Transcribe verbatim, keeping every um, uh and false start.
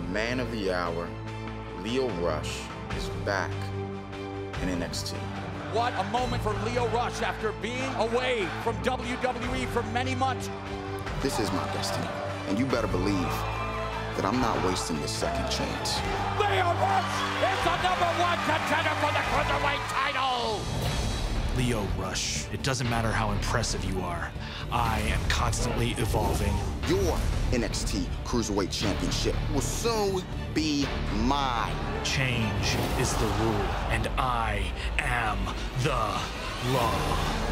man of the hour, Lio Rush, is back in N X T. What a moment for Lio Rush after being away from W W E for many months. This is my destiny, and you better believe that I'm not wasting this second chance. Lio Rush is the number one contender for the Cruiserweight title! Lio Rush, it doesn't matter how impressive you are. I am constantly evolving. Your N X T Cruiserweight Championship will soon be mine. Change is the rule, and I am the law.